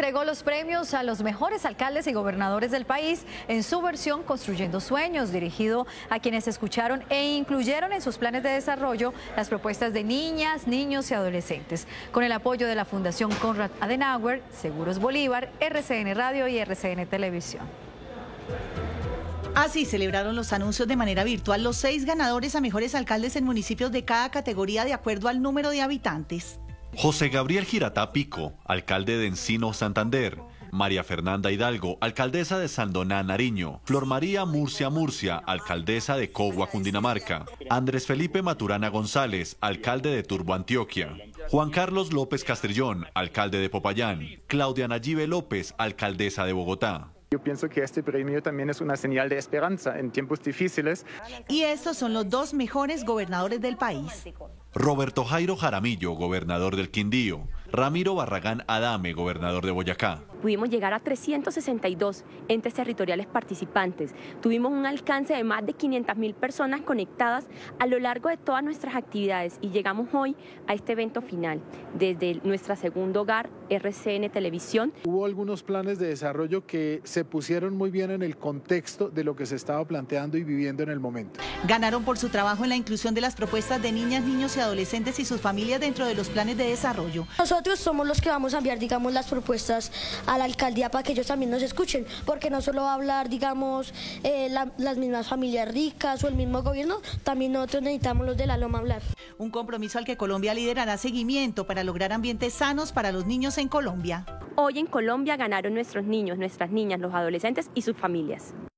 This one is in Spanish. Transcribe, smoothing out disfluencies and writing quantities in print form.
entregó los premios a los mejores alcaldes y gobernadores del país en su versión Construyendo Sueños, dirigido a quienes escucharon e incluyeron en sus planes de desarrollo las propuestas de niñas, niños y adolescentes. Con el apoyo de la Fundación Konrad Adenauer, Seguros Bolívar, RCN Radio y RCN Televisión. Así celebraron los anuncios de manera virtual los 6 ganadores a mejores alcaldes en municipios de cada categoría de acuerdo al número de habitantes. José Gabriel Giratá Pico, alcalde de Encino, Santander. María Fernanda Hidalgo, alcaldesa de Sandoná, Nariño. Flor María Murcia, alcaldesa de Cogua, Cundinamarca. Andrés Felipe Maturana González, alcalde de Turbo, Antioquia. Juan Carlos López Castrillón, alcalde de Popayán. Claudia Nayibe López, alcaldesa de Bogotá. Yo pienso que este premio también es una señal de esperanza en tiempos difíciles. Y estos son los 2 mejores gobernadores del país. Roberto Jairo Jaramillo, gobernador del Quindío. Ramiro Barragán Adame, gobernador de Boyacá. Pudimos llegar a 362 entes territoriales participantes. Tuvimos un alcance de más de 500.000 personas conectadas a lo largo de todas nuestras actividades y llegamos hoy a este evento final desde nuestro segundo hogar, RCN Televisión. Hubo algunos planes de desarrollo que se pusieron muy bien en el contexto de lo que se estaba planteando y viviendo en el momento. Ganaron por su trabajo en la inclusión de las propuestas de niñas, niños y adolescentes y sus familias dentro de los planes de desarrollo. Nosotros somos los que vamos a enviar, digamos, las propuestas a la alcaldía para que ellos también nos escuchen, porque no solo va a hablar, digamos, las mismas familias ricas o el mismo gobierno, también nosotros necesitamos los de la Loma hablar. Un compromiso al que Colombia liderará seguimiento para lograr ambientes sanos para los niños en Colombia. Hoy en Colombia ganaron nuestros niños, nuestras niñas, los adolescentes y sus familias.